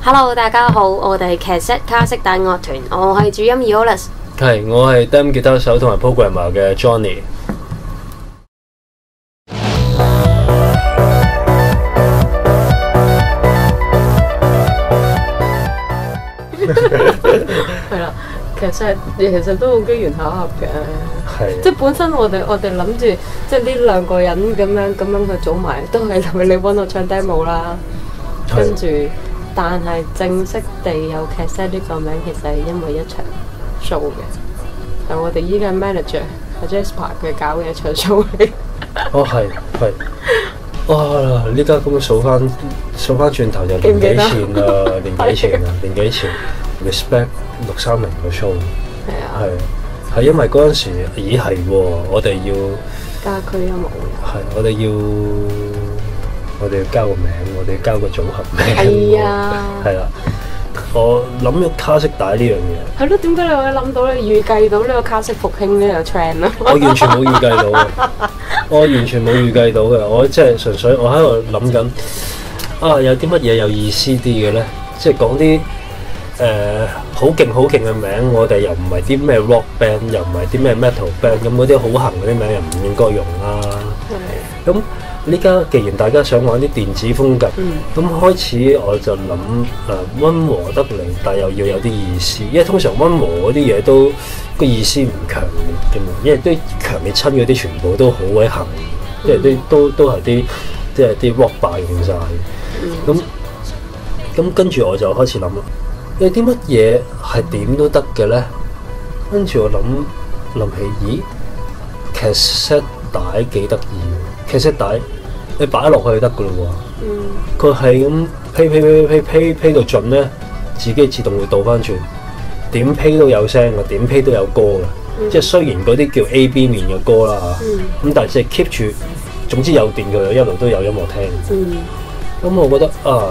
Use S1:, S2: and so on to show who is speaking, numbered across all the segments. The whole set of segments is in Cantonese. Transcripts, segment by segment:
S1: Hello， 大家好，我哋係 Cassette 卡式帶樂團，我係主音 Eolas。
S2: 係，我係 Dam 吉他手同埋 programmer 嘅 Johnny。
S3: 係啦，其實都好機緣巧合嘅。
S2: 係。
S3: 即係本身我哋諗住，即係呢兩個人咁樣去組埋，都係為你揾我唱 demo 啦。跟住，但係正式地有 Cassette 呢個名，其實係因為一場 show 嘅。係我哋依家 manager 阿 Jasper 佢搞嘅一場 show 嚟。
S2: 哦，係。哇！呢家咁數翻轉頭就年幾前啦，年幾前 Respect 630個 show。
S3: 係啊。
S2: 係因為嗰陣時，咦係喎，我哋要
S3: 家區音樂會。
S2: 係，我哋要交個名，我哋要交個組合名。
S3: 係啊。係
S2: 啦。我諗咗卡式帶呢樣嘢。
S3: 係咯，點解你可以諗到預計到呢個卡式復興呢個 trend 啊？
S2: 我完全冇預計到嘅，我即係純粹我喺度諗緊有啲乜嘢有意思啲嘅咧？即係講啲好勁嘅名，我哋又唔係啲咩 rock band， 又唔係啲咩 metal band， 咁嗰啲好行嗰啲名又唔應該用啦。係。咁呢家既然大家想玩啲電子風格，咁開始我就諗溫和得嚟，但又要有啲意思，因為通常溫和嗰啲嘢都個意思唔強烈嘅嘛，因為都強烈親嗰啲全部都好鬼行，即係都係啲即係啲 rock 霸用晒。咁跟住我就開始諗啦，有啲乜嘢係點都得嘅咧？跟住我諗起，咦 cassette 帶幾得意 cassette 帶。你擺落去得噶咯喎，佢係咁批到盡咧，自己自動會倒翻轉，點批都有聲嘅，點批都有歌嘅，即係雖然嗰啲叫 A、B 面嘅歌啦嚇，咁但係即係 keep 住，總之有電佢一路都有音樂聽。咁我覺得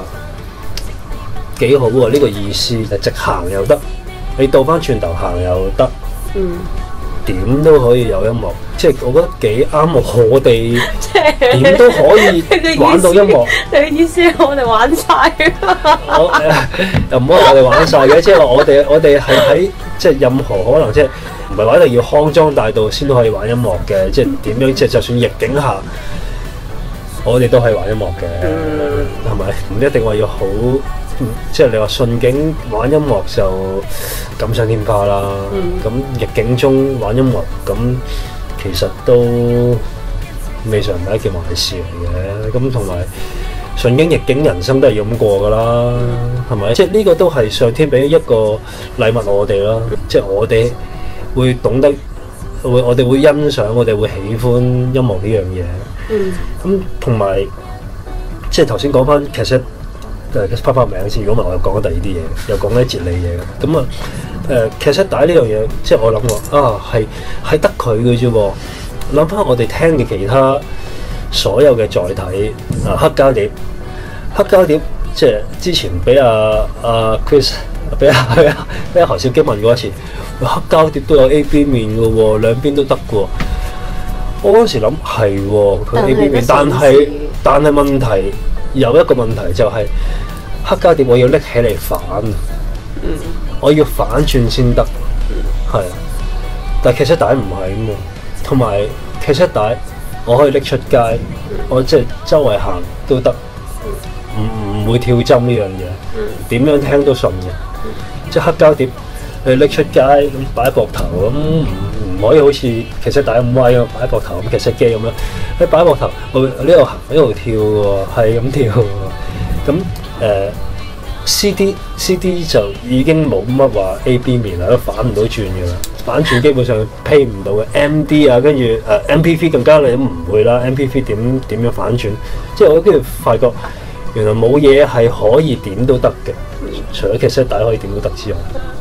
S2: 幾好喎，呢個意思係直行又得，你倒翻轉頭行又得。點都可以有音樂，即係我覺得幾啱我哋點都可以玩到音樂。
S3: 你嘅意思係我哋玩晒
S2: 又唔好話我哋玩晒嘅，即係話我哋係喺即係任何可能，即係唔係話一定要康莊大道先都可以玩音樂嘅，即係點樣即係就算逆境下，我哋都可以玩音樂嘅，係咪？唔一定話要好。即係你話順境玩音樂就錦上添花啦，咁逆境中玩音樂咁其實都未嘗唔係一件壞事嚟嘅，咁同埋順境逆境人生都係要咁過噶啦，係咪？即係呢個都係上天俾一個禮物我哋啦，即係我哋會懂得，我哋會欣賞，我哋會喜歡音樂呢樣嘢。咁同埋即係頭先講翻，其實發名先，如果唔係我又講咗第二啲嘢，又講啲哲理嘢咁啊。cassette帶呢樣嘢，即係我諗過係得佢嘅啫喎。諗翻我哋聽嘅其他所有嘅載體黑膠碟，即係之前俾阿 Chris 俾阿何兆基問過一次，黑膠碟都有 A、B 面嘅喎，兩邊都得嘅喎。我嗰時諗係喎，佢 A、B 面，但係問題有一個問題就係、黑膠碟我要拎起嚟反，我要反轉先得，係。但係 cassette 帶唔係咁嘛，同埋 cassette 帶我可以拎出街，我即係周圍行都得，唔會跳針呢樣嘢，點樣聽都順嘅。即係黑膠碟你拎出街咁擺喺膊頭咁，唔可以好似 cassette 帶咁威啊，擺喺膊頭咁 cassette 機咁樣，你擺喺膊頭，呢度行呢度跳喎，係咁跳喎，咁。CD 就已經冇乜話 A、B 面啦，都反唔到轉嘅啦，反轉基本上批唔到嘅。MD 啊，跟住MP3 更加你都唔會啦。MP3 點樣反轉？即係我跟住發覺，原來冇嘢係可以點都得嘅，除咗cassette帶可以點都得之外，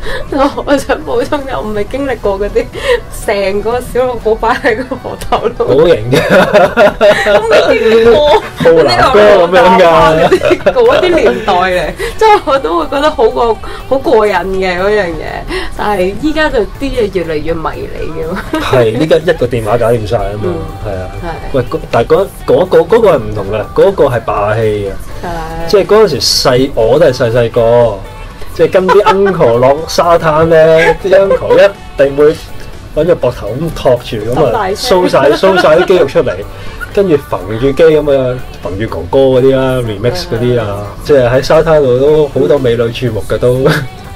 S3: 我想補充又唔係經歷過嗰啲成個小綠帽擺喺個河頭度，
S2: 好型嘅，
S3: 我未經歷過
S2: 浩南哥咁樣㗎。
S3: 嗰啲年代嚟，即係我都會覺得好過癮嘅嗰樣嘢。但係依家就啲嘢越嚟越迷你嘅嘛。
S2: 係依家一個電話搞掂晒啊嘛，係啊。
S3: 係
S2: 喂，但係嗰個係唔同嘅，嗰個係霸氣嘅。
S3: 係
S2: 即係嗰陣時細，我都係細個，即係跟啲 uncle 落沙灘咧，啲 uncle 一定會揾個膊頭咁托住咁啊，掃晒啲肌肉出嚟，跟住揈住機咁啊，揈住哥哥嗰啲啦，remix 嗰啲啊，即係喺沙灘度都好多美女注目嘅都。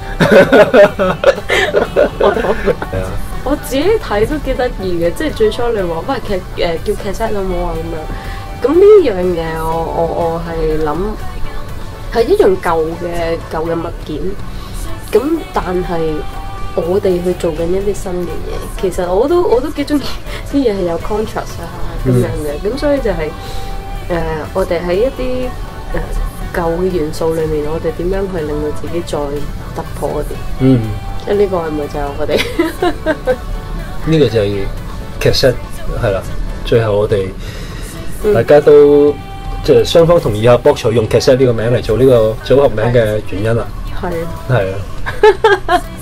S2: 係啊，
S3: 我自己睇都幾得意嘅，即係最初你話喂叫 cassette 好冇啊咁樣，咁呢樣嘢我係諗係一樣舊嘅物件，咁但係我哋去做緊一啲新嘅嘢，其實我都幾中意啲嘢係有 contrast 啊咁樣嘅，咁所以就係我哋喺一啲舊嘅元素裏面，我哋點樣去令到自己再突破啲？
S2: 嗯，
S3: 即係呢個係咪就係我哋？
S2: 呢個就係 cassette 係啦，最後我哋大家都即係雙方同意下博取用 cassette 呢個名嚟做呢個組合名嘅原因啦。
S3: 係
S2: 係啊。